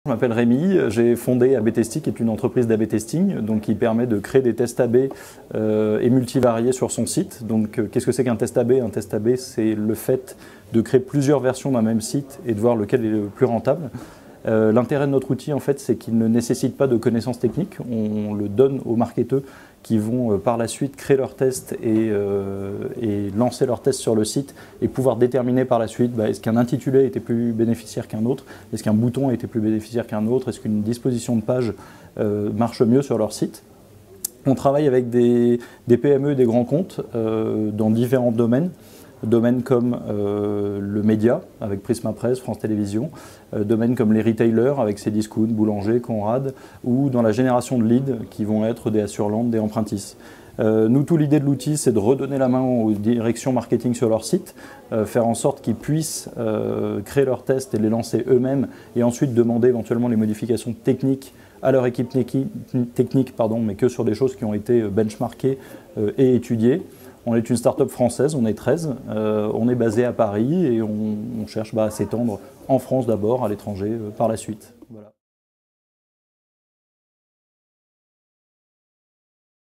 Je m'appelle Rémi, j'ai fondé AB Testing, qui est une entreprise d'AB testing, donc qui permet de créer des tests AB et multivariés sur son site. Donc, qu'est-ce que c'est qu'un test AB? Un test AB, c'est le fait de créer plusieurs versions d'un même site et de voir lequel est le plus rentable. L'intérêt de notre outil, en fait, c'est qu'il ne nécessite pas de connaissances techniques. On le donne aux marketeurs qui vont par la suite créer leurs tests et lancer leurs tests sur le site et pouvoir déterminer par la suite est-ce qu'un intitulé était plus bénéficiaire qu'un autre, est-ce qu'un bouton était plus bénéficiaire qu'un autre, est-ce qu'une disposition de page marche mieux sur leur site. On travaille avec des PME et des grands comptes dans différents domaines. Domaines comme le média, avec Prisma Presse, France Télévisions, domaines comme les retailers, avec Cdiscount, Boulanger, Conrad, ou dans la génération de leads, qui vont être des Assureland, des Empruntis. Nous, toute l'idée de l'outil, c'est de redonner la main aux directions marketing sur leur site, faire en sorte qu'ils puissent créer leurs tests et les lancer eux-mêmes, et ensuite demander éventuellement les modifications techniques à leur équipe technique, mais que sur des choses qui ont été benchmarkées et étudiées. On est une start-up française, on est 13, on est basé à Paris et on cherche à s'étendre en France d'abord, à l'étranger par la suite. Voilà.